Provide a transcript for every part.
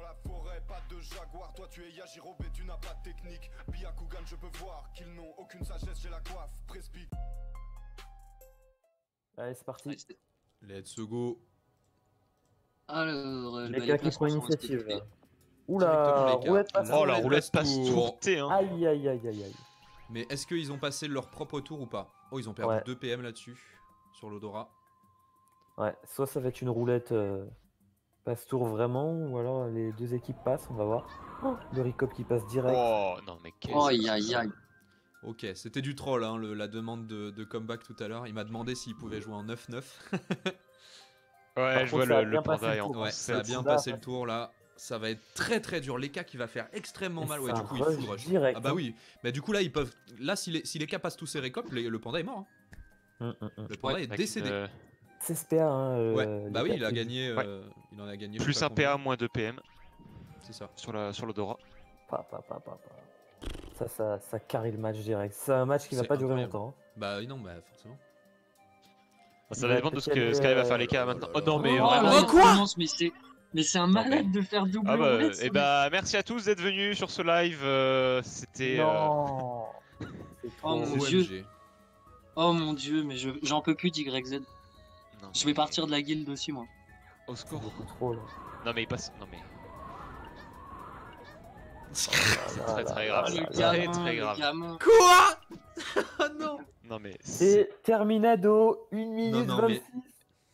la forêt, pas de jaguar. Toi tu es Yajirobe, tu n'as pas de technique. Byakugan, je peux voir qu'ils n'ont aucune sagesse, j'ai la coiffe. Prespi. Allez, c'est parti. Let's go. Alors, Les gars qui prennent l'initiative. Directement, Oula, les gars. roulette passe. La Oh, la roulette roulette passe passe-tour. tourtée, hein. Aïe, aïe, aïe, aïe, aïe. Mais est-ce qu'ils ont passé leur propre tour ou pas? Oh, ils ont perdu Ouais. 2 PM là-dessus, sur l'Odora. Ouais, soit ça va être une roulette passe-tour vraiment, ou alors les deux équipes passent, on va voir. Oh, le Ricop qui passe direct. Oh, non, mais qu'est-ce Oh, aïe, aïe, aïe. Ok, c'était du troll, hein, la demande de comeback tout à l'heure. Il m'a demandé s'il pouvait jouer en 9-9. Ouais, je contre, vois ça a le bien passé panda le est en tour. Ouais, ça a bien Zelda, passé ouais. le tour là. Ça va être très très dur. Les cas qui va faire extrêmement Et mal. Ouais, ça du coup, il rush full rush. direct, Ah bah hein. oui. Mais du coup, là, ils peuvent. Là, si les cas passent tous ces récops, le panda est mort. Hein. Le panda est Avec décédé. une, CSPA, hein. Ouais, bah oui, il a gagné. gagné. Ouais. Il en a gagné. plus je sais un pas combien. PA, moins 2 PM C'est ça. sur l'Odora. Ça carry le match direct. C'est un match qui va C'est pas durer incroyable. longtemps. hein. Bah oui, non, bah forcément. Ça Il va dépend de ce peut-être qu'arrivent à faire les oh cas là maintenant. là Oh non, là mais là. Oh vraiment. là, il quoi commence, mais c'est un malade de faire double Ah bah, roulette. et bah, merci à tous d'être venus sur ce live. C'était. Non. C'est Oh, trop. mon OMG. Dieu. Oh mon dieu, mais j'en peux plus d'YZ. Non, Je vais partir de la guilde aussi, moi. Au C'est score. beaucoup trop là. Non, mais il passe. Non, mais. C'est très, très grave. Le Très, gamin, très le grave. gamin. Quoi? Ah non. Non, mais. C'est terminado, 1 minute non, mais- 26.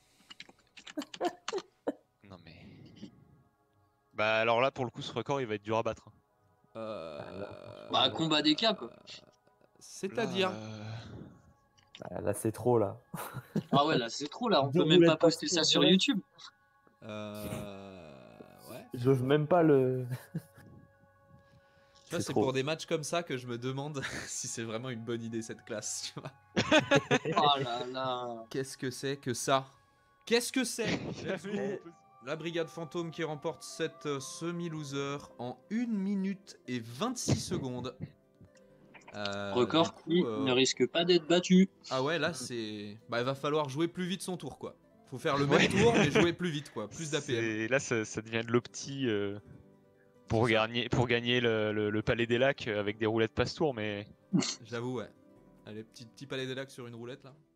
Non, mais. Bah, alors là, pour le coup, ce record, il va être dur à battre. Bah, combat des cas, quoi. C'est-à-dire. Là, Ah, là c'est trop là. Ah ouais, là, c'est trop, là. On Deux peut même pas roulettes poster ça passe-tour sur direct. YouTube. Ouais. J'ose même pas le. Tu vois, c'est trop. pour des matchs comme ça que je me demande si c'est vraiment une bonne idée cette classe. Tu vois. Oh là là. Qu'est-ce que c'est que ça? Qu'est-ce que c'est? jamais- La brigade fantôme qui remporte cette semi-loser en 1 minute et 26 secondes. Record du coup, qui ne risque pas d'être battu. Ah ouais, là c'est. Bah, il va falloir jouer plus vite son tour quoi. Faut faire le même tour mais jouer plus vite quoi. Plus d'APM. Et là, ça devient de l'opti pour gagner le palais des lacs avec des roulettes passe-tour, mais. J'avoue, ouais. Allez, petit palais des lacs sur une roulette là.